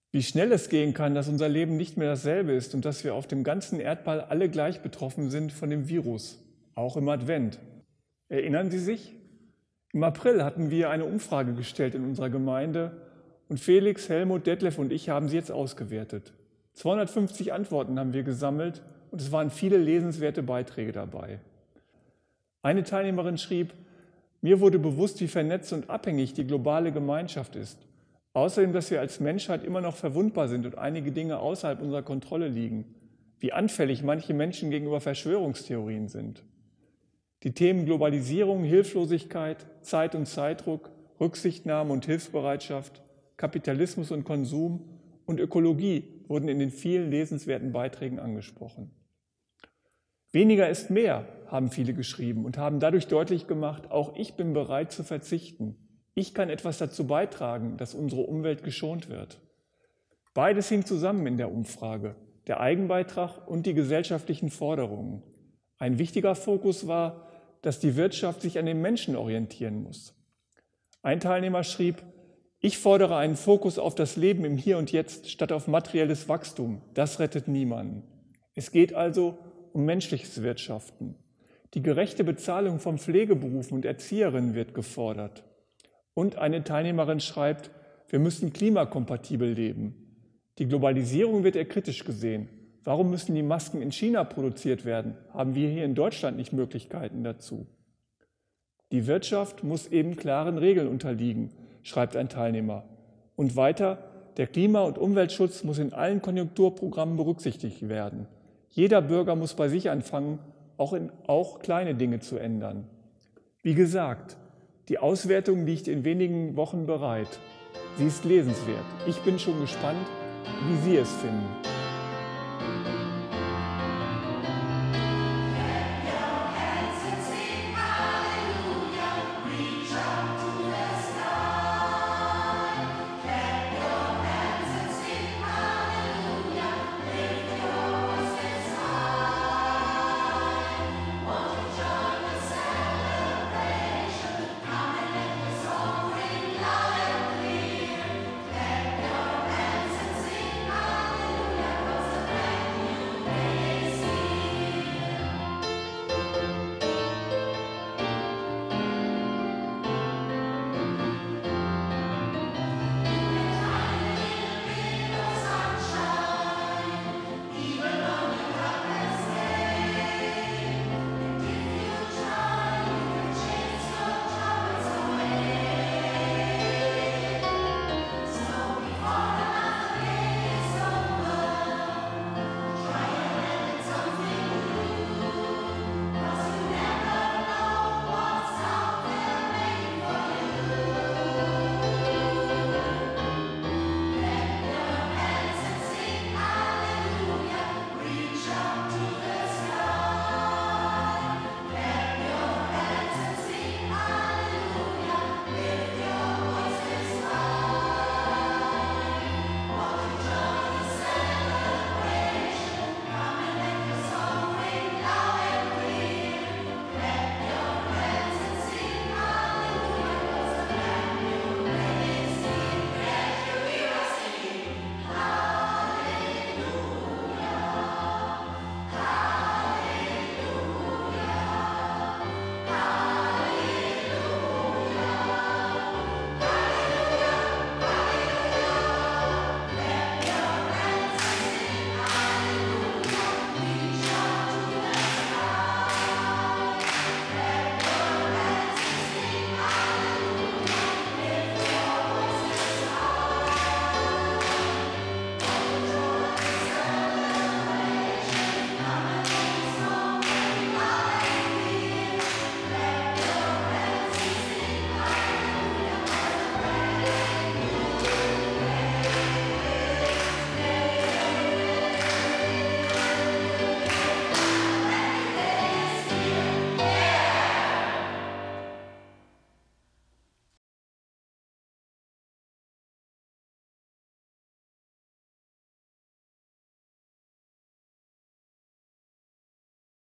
Wie schnell es gehen kann, dass unser Leben nicht mehr dasselbe ist und dass wir auf dem ganzen Erdball alle gleich betroffen sind von dem Virus, auch im Advent. Erinnern Sie sich? Im April hatten wir eine Umfrage gestellt in unserer Gemeinde und Felix, Helmut, Detlef und ich haben sie jetzt ausgewertet. 250 Antworten haben wir gesammelt und es waren viele lesenswerte Beiträge dabei. Eine Teilnehmerin schrieb: Mir wurde bewusst, wie vernetzt und abhängig die globale Gemeinschaft ist. Außerdem, dass wir als Menschheit immer noch verwundbar sind und einige Dinge außerhalb unserer Kontrolle liegen. Wie anfällig manche Menschen gegenüber Verschwörungstheorien sind. Die Themen Globalisierung, Hilflosigkeit, Zeit und Zeitdruck, Rücksichtnahme und Hilfsbereitschaft, Kapitalismus und Konsum und Ökologie wurden in den vielen lesenswerten Beiträgen angesprochen. Weniger ist mehr, haben viele geschrieben und haben dadurch deutlich gemacht, auch ich bin bereit zu verzichten. Ich kann etwas dazu beitragen, dass unsere Umwelt geschont wird. Beides hing zusammen in der Umfrage, der Eigenbeitrag und die gesellschaftlichen Forderungen. Ein wichtiger Fokus war, dass die Wirtschaft sich an den Menschen orientieren muss. Ein Teilnehmer schrieb: Ich fordere einen Fokus auf das Leben im Hier und Jetzt statt auf materielles Wachstum. Das rettet niemanden. Es geht also um menschliches Wirtschaften. Die gerechte Bezahlung von Pflegeberufen und Erzieherinnen wird gefordert. Und eine Teilnehmerin schreibt: Wir müssen klimakompatibel leben. Die Globalisierung wird eher kritisch gesehen. Warum müssen die Masken in China produziert werden? Haben wir hier in Deutschland nicht Möglichkeiten dazu? Die Wirtschaft muss eben klaren Regeln unterliegen, schreibt ein Teilnehmer. Und weiter: Der Klima- und Umweltschutz muss in allen Konjunkturprogrammen berücksichtigt werden. Jeder Bürger muss bei sich anfangen, auch kleine Dinge zu ändern. Wie gesagt, die Auswertung liegt in wenigen Wochen bereit. Sie ist lesenswert. Ich bin schon gespannt, wie Sie es finden.